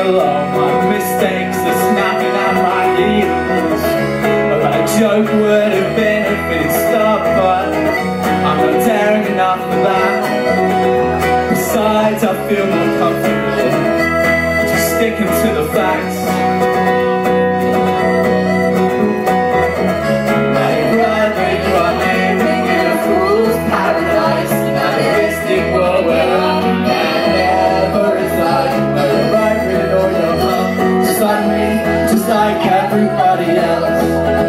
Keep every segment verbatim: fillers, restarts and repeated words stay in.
feel all my mistakes are snapping at my heels. A joke would have been if it had stopped, but I'm not daring enough for that. Besides, I feel more comfortable just sticking to the facts. Just like everybody else.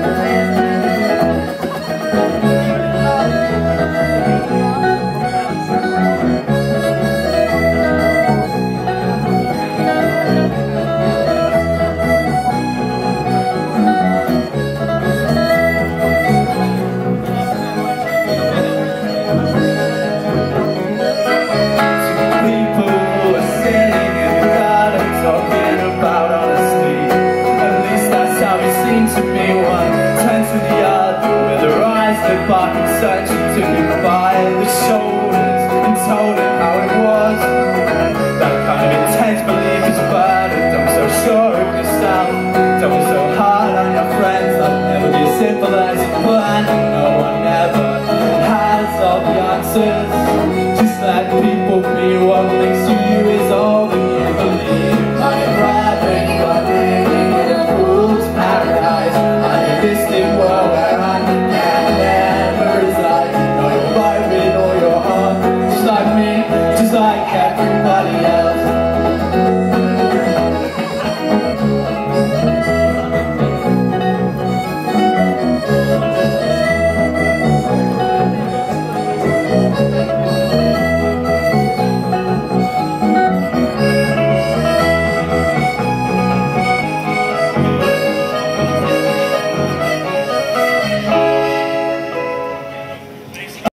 People who are sitting in the garden talking about honesty. To me, one turns to the other with their eyes lit back and searching, took him by the shoulders and told him how it was. That kind of intense belief is burdened. Don't be so sure of yourself, don't be so hard on your friends. That'll never be as simple as you planned, and no one ever has all the answers. Just let people be what makes you you.